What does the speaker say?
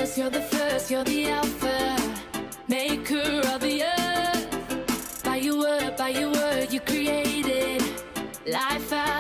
you're the first, you're the alpha, maker of the earth. By your word, you created life out